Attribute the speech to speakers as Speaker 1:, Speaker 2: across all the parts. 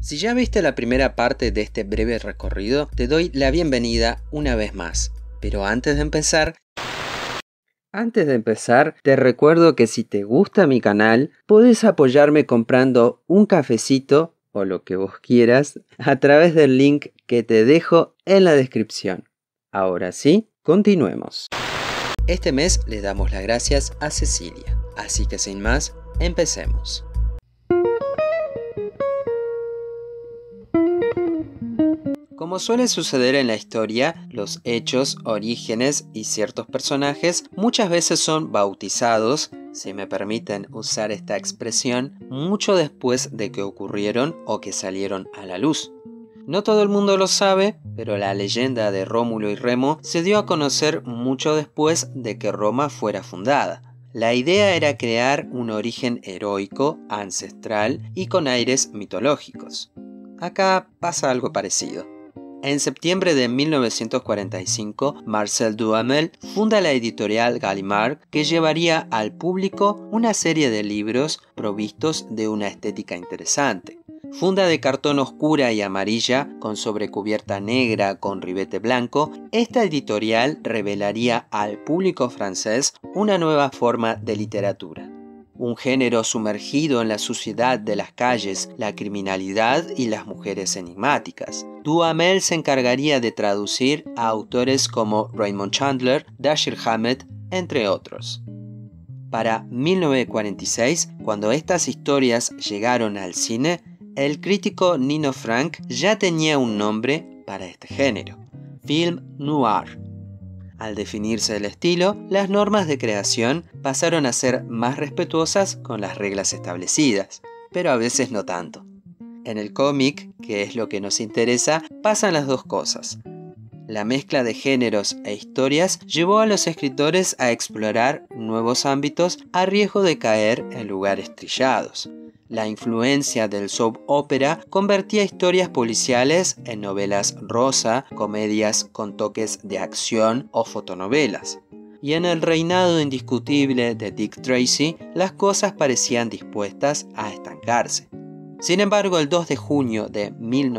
Speaker 1: Si ya viste la primera parte de este breve recorrido, te doy la bienvenida una vez más. Pero antes de empezar, te recuerdo que si te gusta mi canal, podés apoyarme comprando un cafecito o lo que vos quieras a través del link que te dejo en la descripción. Ahora sí, continuemos. Este mes le damos las gracias a Cecilia, así que sin más, empecemos. Como suele suceder en la historia, los hechos, orígenes y ciertos personajes muchas veces son bautizados, si me permiten usar esta expresión, mucho después de que ocurrieron o que salieron a la luz. No todo el mundo lo sabe, pero la leyenda de Rómulo y Remo se dio a conocer mucho después de que Roma fuera fundada. La idea era crear un origen heroico, ancestral y con aires mitológicos. Acá pasa algo parecido. En septiembre de 1945, Marcel Duhamel funda la editorial Gallimard, que llevaría al público una serie de libros provistos de una estética interesante. Funda de cartón oscura y amarilla, con sobrecubierta negra con ribete blanco, esta editorial revelaría al público francés una nueva forma de literatura. Un género sumergido en la suciedad de las calles, la criminalidad y las mujeres enigmáticas. Duhamel se encargaría de traducir a autores como Raymond Chandler, Dashiell Hammett, entre otros. Para 1946, cuando estas historias llegaron al cine, el crítico Nino Frank ya tenía un nombre para este género: film noir. Al definirse el estilo, las normas de creación pasaron a ser más respetuosas con las reglas establecidas, pero a veces no tanto. En el cómic, que es lo que nos interesa, pasan las dos cosas. La mezcla de géneros e historias llevó a los escritores a explorar nuevos ámbitos a riesgo de caer en lugares trillados. La influencia del soap opera convertía historias policiales en novelas rosa, comedias con toques de acción o fotonovelas. Y en el reinado indiscutible de Dick Tracy, las cosas parecían dispuestas a estancarse. Sin embargo, el 2 de junio de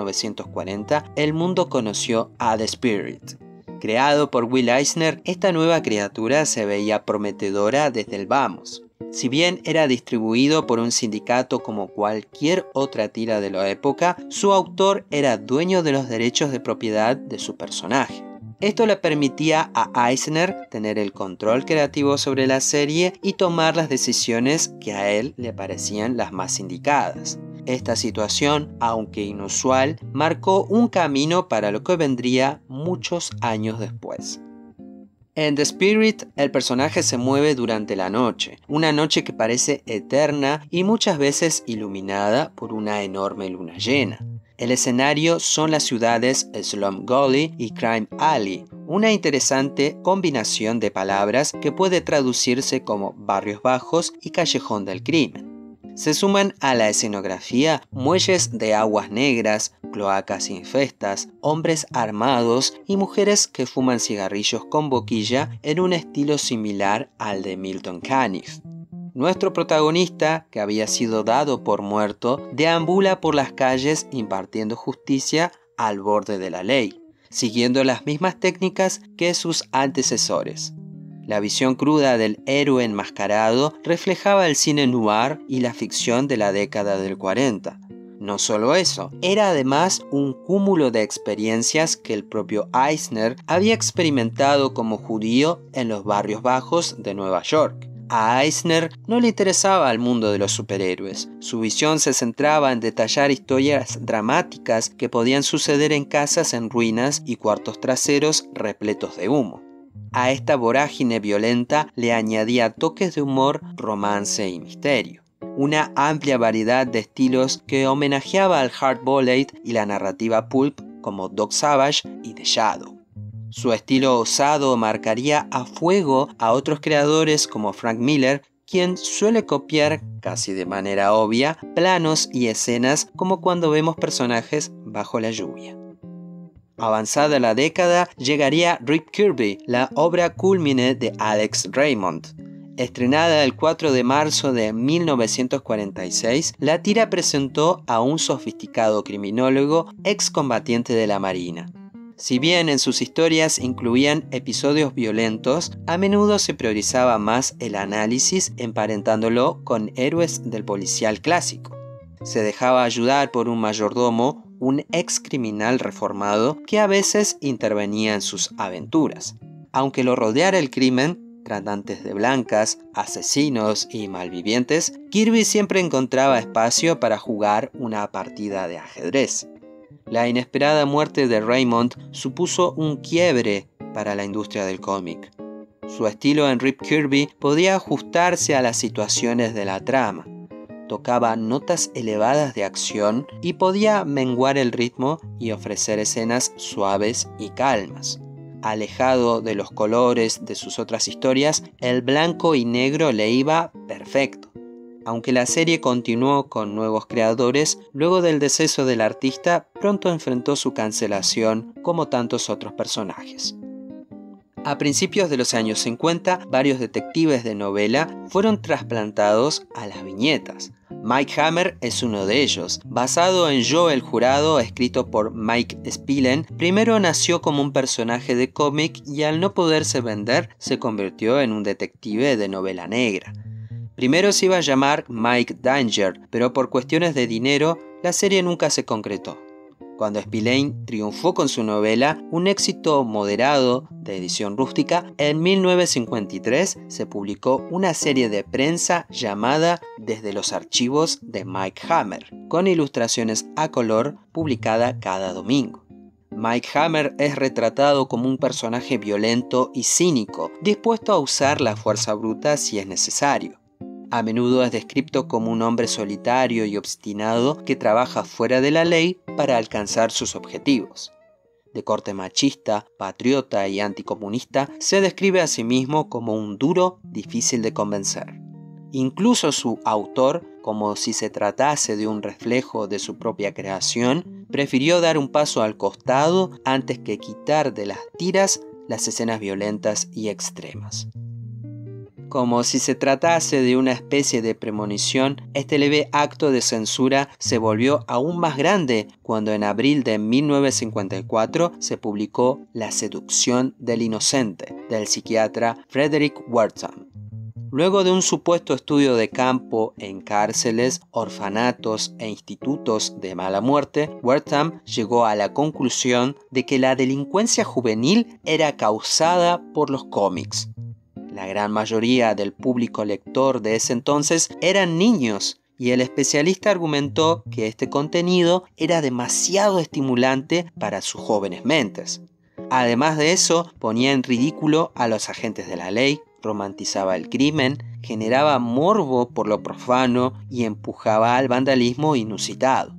Speaker 1: 1940, el mundo conoció a The Spirit. Creado por Will Eisner, esta nueva criatura se veía prometedora desde el vamos. Si bien era distribuido por un sindicato como cualquier otra tira de la época, su autor era dueño de los derechos de propiedad de su personaje. Esto le permitía a Eisner tener el control creativo sobre la serie y tomar las decisiones que a él le parecían las más indicadas. Esta situación, aunque inusual, marcó un camino para lo que vendría muchos años después. En The Spirit, el personaje se mueve durante la noche, una noche que parece eterna y muchas veces iluminada por una enorme luna llena. El escenario son las ciudades Slum Gully y Crime Alley, una interesante combinación de palabras que puede traducirse como barrios bajos y callejón del crimen. Se suman a la escenografía muelles de aguas negras, cloacas infestas, hombres armados y mujeres que fuman cigarrillos con boquilla en un estilo similar al de Milton Caniff. Nuestro protagonista, que había sido dado por muerto, deambula por las calles impartiendo justicia al borde de la ley, siguiendo las mismas técnicas que sus antecesores. La visión cruda del héroe enmascarado reflejaba el cine noir y la ficción de la década del 40. No solo eso, era además un cúmulo de experiencias que el propio Eisner había experimentado como judío en los barrios bajos de Nueva York. A Eisner no le interesaba el mundo de los superhéroes. Su visión se centraba en detallar historias dramáticas que podían suceder en casas en ruinas y cuartos traseros repletos de humo. A esta vorágine violenta le añadía toques de humor, romance y misterio. Una amplia variedad de estilos que homenajeaba al hard-boiled y la narrativa pulp como Dog Savage y The Shadow. Su estilo osado marcaría a fuego a otros creadores como Frank Miller, quien suele copiar, casi de manera obvia, planos y escenas como cuando vemos personajes bajo la lluvia. Avanzada la década, llegaría Rip Kirby, la obra cúlmine de Alex Raymond. Estrenada el 4 de marzo de 1946, la tira presentó a un sofisticado criminólogo excombatiente de la Marina. Si bien en sus historias incluían episodios violentos, a menudo se priorizaba más el análisis emparentándolo con héroes del policial clásico. Se dejaba ayudar por un mayordomo, un ex criminal reformado que a veces intervenía en sus aventuras. Aunque lo rodeara el crimen, tratantes de blancas, asesinos y malvivientes, Kirby siempre encontraba espacio para jugar una partida de ajedrez. La inesperada muerte de Raymond supuso un quiebre para la industria del cómic. Su estilo en Rip Kirby podía ajustarse a las situaciones de la trama. Tocaba notas elevadas de acción y podía menguar el ritmo y ofrecer escenas suaves y calmas. Alejado de los colores de sus otras historias, el blanco y negro le iba perfecto. Aunque la serie continuó con nuevos creadores, luego del deceso del artista, pronto enfrentó su cancelación como tantos otros personajes. A principios de los años 50, varios detectives de novela fueron trasplantados a las viñetas. Mike Hammer es uno de ellos. Basado en Joe el Jurado, escrito por Mike Spillane, primero nació como un personaje de cómic y al no poderse vender, se convirtió en un detective de novela negra. Primero se iba a llamar Mike Danger, pero por cuestiones de dinero, la serie nunca se concretó. Cuando Spillane triunfó con su novela, un éxito moderado de edición rústica, en 1953 se publicó una serie de prensa llamada Desde los archivos de Mike Hammer, con ilustraciones a color publicada cada domingo. Mike Hammer es retratado como un personaje violento y cínico, dispuesto a usar la fuerza bruta si es necesario. A menudo es descrito como un hombre solitario y obstinado que trabaja fuera de la ley para alcanzar sus objetivos. De corte machista, patriota y anticomunista, se describe a sí mismo como un duro difícil de convencer. Incluso su autor, como si se tratase de un reflejo de su propia creación, prefirió dar un paso al costado antes que quitar de las tiras las escenas violentas y extremas. Como si se tratase de una especie de premonición, este leve acto de censura se volvió aún más grande cuando en abril de 1954 se publicó La seducción del inocente, del psiquiatra Frederick Wertham. Luego de un supuesto estudio de campo en cárceles, orfanatos e institutos de mala muerte, Wertham llegó a la conclusión de que la delincuencia juvenil era causada por los cómics. La gran mayoría del público lector de ese entonces eran niños, y el especialista argumentó que este contenido era demasiado estimulante para sus jóvenes mentes. Además de eso, ponía en ridículo a los agentes de la ley, romantizaba el crimen, generaba morbo por lo profano y empujaba al vandalismo inusitado.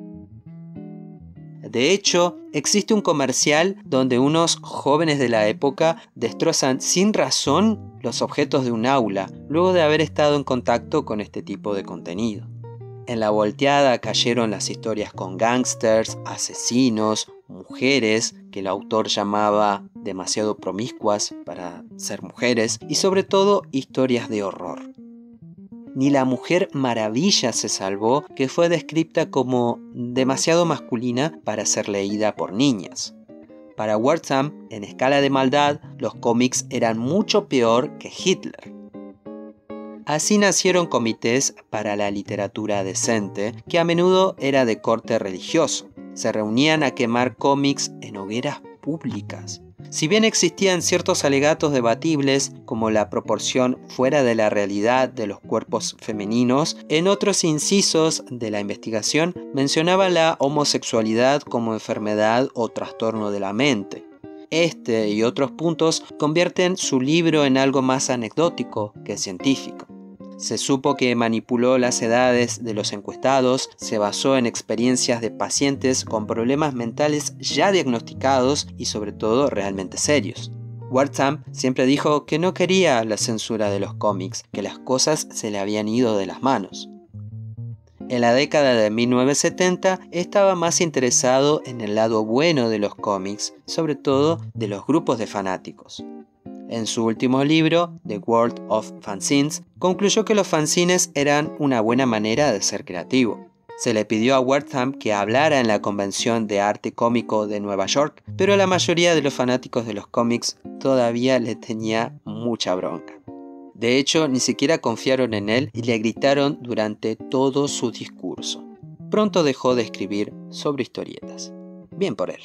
Speaker 1: De hecho, existe un comercial donde unos jóvenes de la época destrozan sin razón los objetos de un aula, luego de haber estado en contacto con este tipo de contenido. En la volteada cayeron las historias con gángsters, asesinos, mujeres, que el autor llamaba demasiado promiscuas para ser mujeres, y sobre todo historias de horror. Ni la Mujer Maravilla se salvó, que fue descrita como demasiado masculina para ser leída por niñas. Para Wertham, en escala de maldad, los cómics eran mucho peor que Hitler. Así nacieron comités para la literatura decente, que a menudo era de corte religioso. Se reunían a quemar cómics en hogueras públicas. Si bien existían ciertos alegatos debatibles, como la proporción fuera de la realidad de los cuerpos femeninos, en otros incisos de la investigación mencionaba la homosexualidad como enfermedad o trastorno de la mente. Este y otros puntos convierten su libro en algo más anecdótico que científico. Se supo que manipuló las edades de los encuestados, se basó en experiencias de pacientes con problemas mentales ya diagnosticados y sobre todo realmente serios. Wertham siempre dijo que no quería la censura de los cómics, que las cosas se le habían ido de las manos. En la década de 1970 estaba más interesado en el lado bueno de los cómics, sobre todo de los grupos de fanáticos. En su último libro, The World of Fanzines, concluyó que los fanzines eran una buena manera de ser creativo. Se le pidió a Wertham que hablara en la Convención de Arte Cómico de Nueva York, pero la mayoría de los fanáticos de los cómics todavía le tenía mucha bronca. De hecho, ni siquiera confiaron en él y le gritaron durante todo su discurso. Pronto dejó de escribir sobre historietas. Bien por él.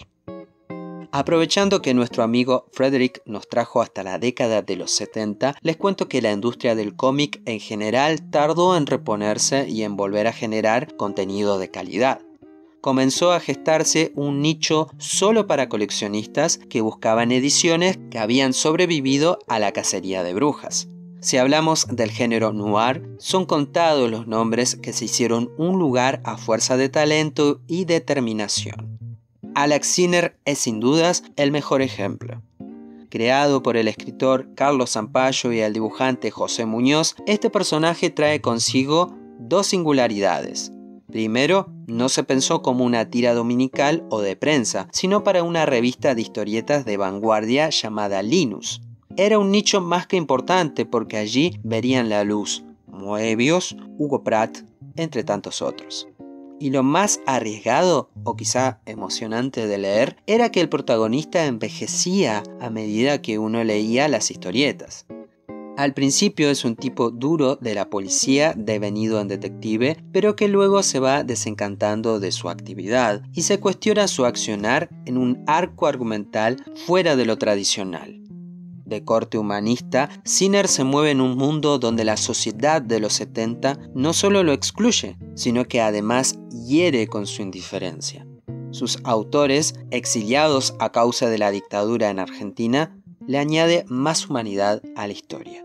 Speaker 1: Aprovechando que nuestro amigo Frederick nos trajo hasta la década de los 70, les cuento que la industria del cómic en general tardó en reponerse y en volver a generar contenido de calidad. Comenzó a gestarse un nicho solo para coleccionistas que buscaban ediciones que habían sobrevivido a la cacería de brujas. Si hablamos del género noir, son contados los nombres que se hicieron un lugar a fuerza de talento y determinación. Alex Sinner es sin dudas el mejor ejemplo. Creado por el escritor Carlos Zampayo y el dibujante José Muñoz, este personaje trae consigo dos singularidades. Primero, no se pensó como una tira dominical o de prensa, sino para una revista de historietas de vanguardia llamada Linus. Era un nicho más que importante porque allí verían la luz Moebius, Hugo Pratt, entre tantos otros. Y lo más arriesgado, o quizá emocionante de leer, era que el protagonista envejecía a medida que uno leía las historietas. Al principio es un tipo duro de la policía devenido en detective, pero que luego se va desencantando de su actividad y se cuestiona su accionar en un arco argumental fuera de lo tradicional. De corte humanista, Sinner se mueve en un mundo donde la sociedad de los 70 no solo lo excluye, sino que además hiere con su indiferencia. Sus autores, exiliados a causa de la dictadura en Argentina, le añade más humanidad a la historia.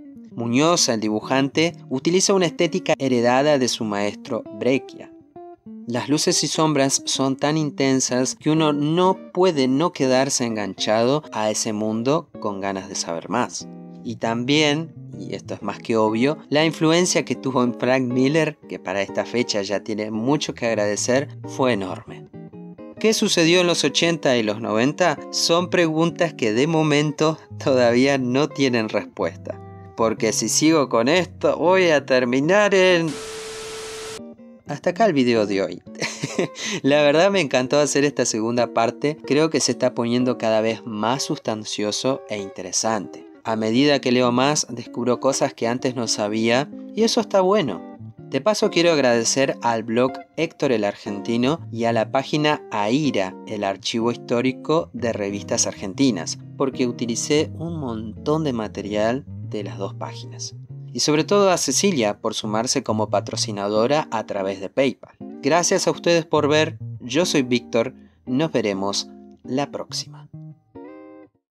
Speaker 1: Muñoz, el dibujante, utiliza una estética heredada de su maestro Breccia. Las luces y sombras son tan intensas que uno no puede no quedarse enganchado a ese mundo con ganas de saber más. Y también, y esto es más que obvio, la influencia que tuvo en Frank Miller, que para esta fecha ya tiene mucho que agradecer, fue enorme. ¿Qué sucedió en los 80 y los 90? Son preguntas que de momento todavía no tienen respuesta. Porque si sigo con esto, voy a terminar en... Hasta acá el video de hoy. La verdad me encantó hacer esta segunda parte, creo que se está poniendo cada vez más sustancioso e interesante. A medida que leo más, descubro cosas que antes no sabía y eso está bueno. De paso quiero agradecer al blog Héctor el Argentino y a la página AIRA, el archivo histórico de revistas argentinas, porque utilicé un montón de material de las dos páginas. Y sobre todo a Cecilia por sumarse como patrocinadora a través de PayPal. Gracias a ustedes por ver, yo soy Víctor, nos veremos la próxima.